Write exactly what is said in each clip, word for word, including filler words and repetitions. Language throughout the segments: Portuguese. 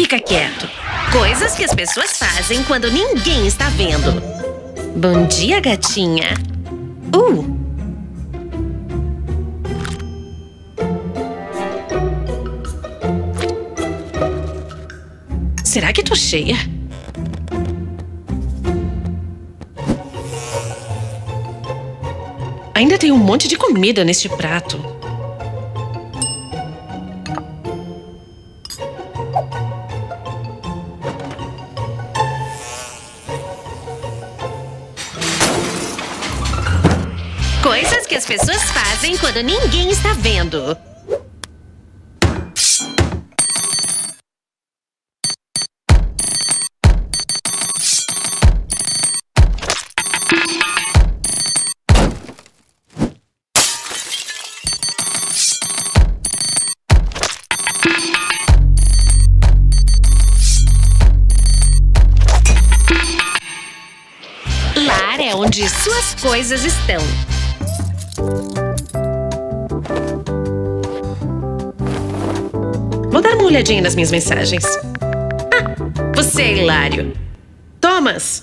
fica quieto. Coisas que as pessoas fazem quando ninguém está vendo. Bom dia, gatinha. Uh! Será que tô cheia? Ainda tem um monte de comida neste prato. Coisas que as pessoas fazem quando ninguém está vendo. Lar é onde suas coisas estão. Vou dar uma olhadinha nas minhas mensagens. Ah, você é hilário. Thomas!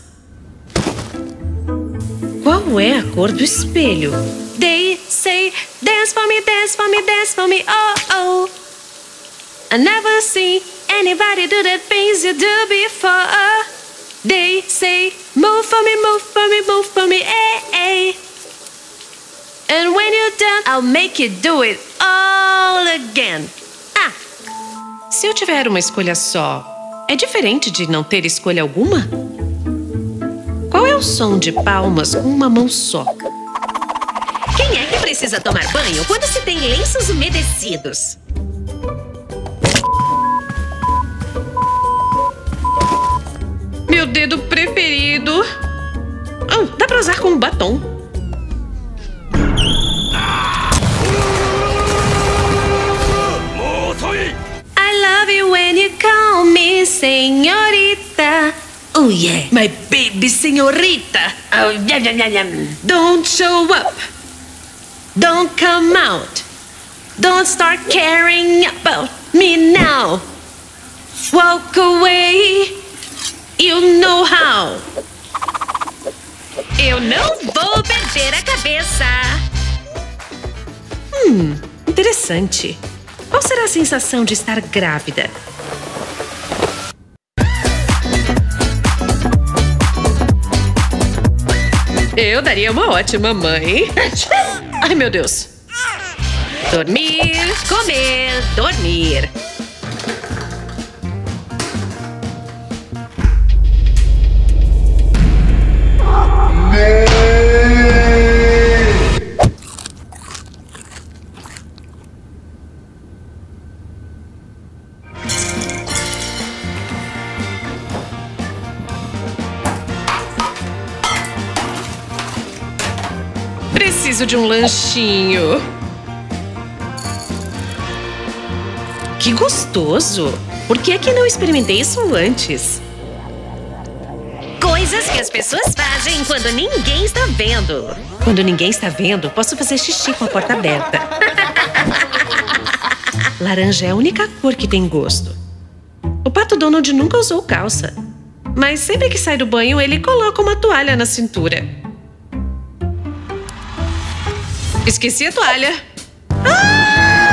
Qual é a cor do espelho? They say, dance for me, dance for me, dance for me, oh, oh. I never see anybody do the things you do before. They say, move for me, move for me, move for me, eh, eh. And when you're done, I'll make you do it all again. Ah! Se eu tiver uma escolha só, é diferente de não ter escolha alguma? Qual é o som de palmas com uma mão só? Quem é que precisa tomar banho quando se tem lenços umedecidos? Meu dedo preferido. Oh, dá pra usar como batom. I love you when you call me señorita. Oh yeah, my baby señorita. Oh yeah, yeah, yeah, yeah. Don't show up. Don't come out. Don't start caring about me now. Walk away. You know how. Eu não vou perder a cabeça. Hum, interessante. Qual será a sensação de estar grávida? Eu daria uma ótima mãe. Ai, meu Deus. Dormir, comer, dormir. Preciso de um lanchinho. Que gostoso! Por que é que não experimentei isso antes? Coisas que as pessoas fazem quando ninguém está vendo. Quando ninguém está vendo, posso fazer xixi com a porta aberta. Laranja é a única cor que tem gosto. O Pato Donald nunca usou calça. Mas sempre que sai do banho, ele coloca uma toalha na cintura. Esqueci a toalha. Ah!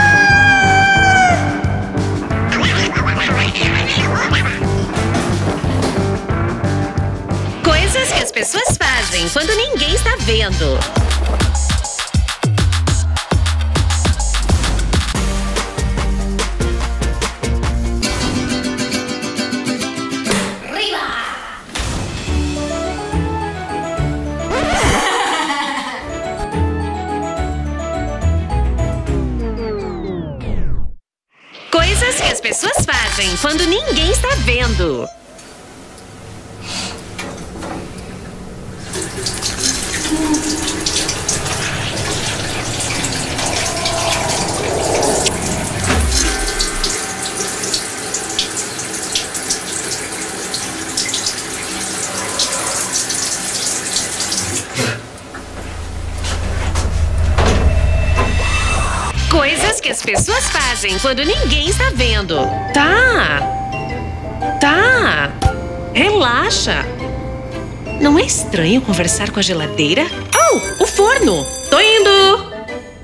Coisas que as pessoas fazem quando ninguém está vendo. Coisas que as pessoas fazem quando ninguém está vendo. Coisas que as pessoas fazem quando ninguém está vendo. Tá. Tá, relaxa. Não é estranho conversar com a geladeira? Oh, o forno! Tô indo!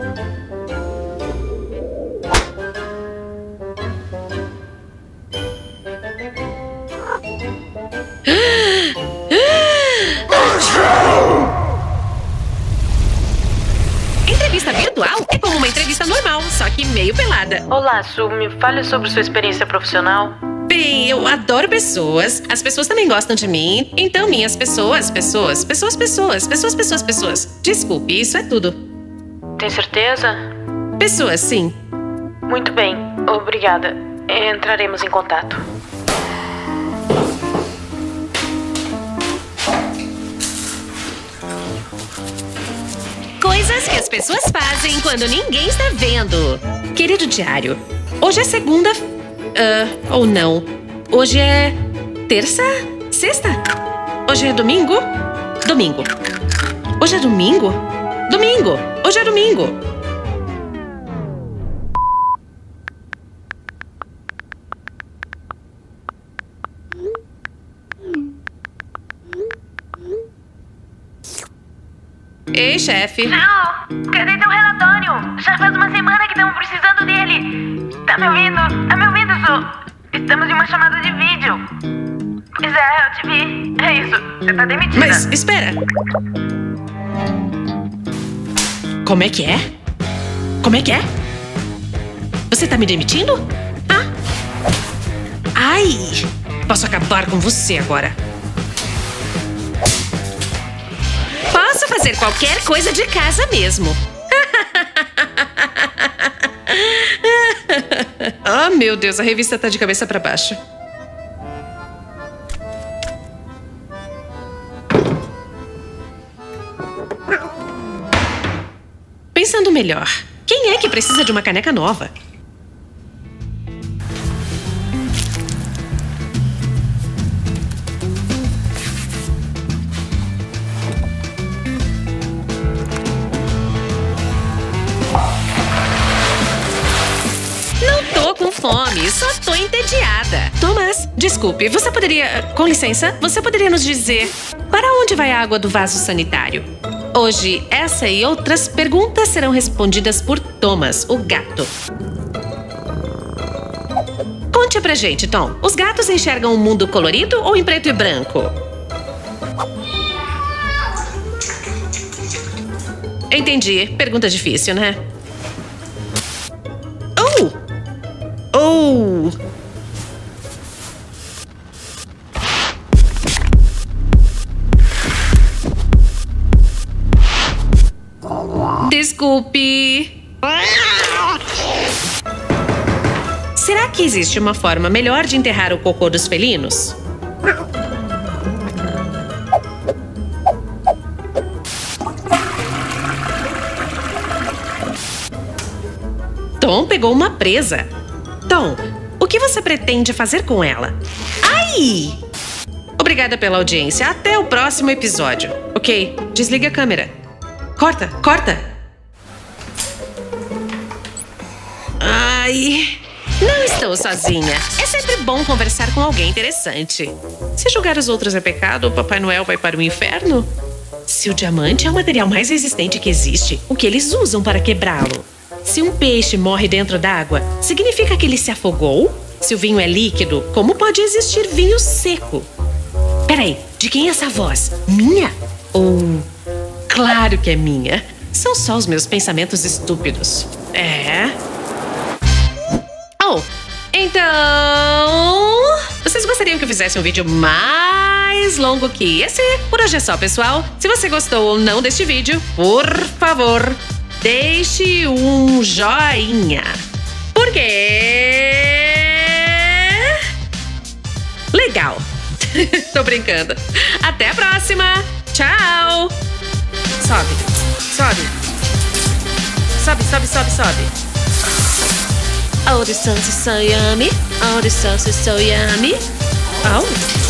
Entrevista virtual é como uma entrevista normal, só que meio pelada. Olá, Su, me fale sobre sua experiência profissional. Bem, eu adoro pessoas. As pessoas também gostam de mim. Então, minhas pessoas, pessoas, pessoas, pessoas, pessoas, pessoas, pessoas. Desculpe, isso é tudo. Tem certeza? Pessoas, sim. Muito bem, obrigada. Entraremos em contato. Coisas que as pessoas fazem quando ninguém está vendo. Querido diário, hoje é segunda... Uh, ou não. Hoje é... terça? Sexta? Hoje é domingo? Domingo. Hoje é domingo? Domingo. Hoje é domingo. Ei, chefe. Ju, cadê teu relatório? Já faz uma semana que estamos precisando dele. Tá me ouvindo? Tá me ouvindo, Ju? Estamos em uma chamada de vídeo. Pois é, eu te vi. É isso, você tá demitida. Mas, espera. Como é que é? Como é que é? Você tá me demitindo? Ah? Ai! Posso acabar com você agora. Posso fazer qualquer coisa de casa mesmo. Ah, meu Deus, a revista tá de cabeça pra baixo. Pensando melhor, quem é que precisa de uma caneca nova? Fome, só tô entediada. Thomas, desculpe, você poderia... Com licença, você poderia nos dizer para onde vai a água do vaso sanitário? Hoje, essa e outras perguntas serão respondidas por Thomas, o gato. Conte pra gente, Tom. Os gatos enxergam o mundo colorido ou em preto e branco? Entendi. Pergunta difícil, né? Oh! Oh! Desculpe. Será que existe uma forma melhor de enterrar o cocô dos felinos? Tom pegou uma presa. Tom, o que você pretende fazer com ela? Ai! Obrigada pela audiência. Até o próximo episódio. Ok, desliga a câmera. Corta, corta. Ai... Não estou sozinha. É sempre bom conversar com alguém interessante. Se julgar os outros é pecado, o Papai Noel vai para o inferno? Se o diamante é o material mais resistente que existe, o que eles usam para quebrá-lo? Se um peixe morre dentro d'água, significa que ele se afogou? Se o vinho é líquido, como pode existir vinho seco? Peraí, de quem é essa voz? Minha? Ou... Claro que é minha. São só os meus pensamentos estúpidos. É... Oh, então... Vocês gostariam que eu fizesse um vídeo mais longo que esse? Por hoje é só, pessoal. Se você gostou ou não deste vídeo, por favor... Deixe um joinha. Porque... Legal. Tô brincando. Até a próxima. Tchau. Sobe. Sobe. Sobe, sobe, sobe, sobe. Oh, this sauce is so yummy. Oh, this sauce is so yummy. Oh.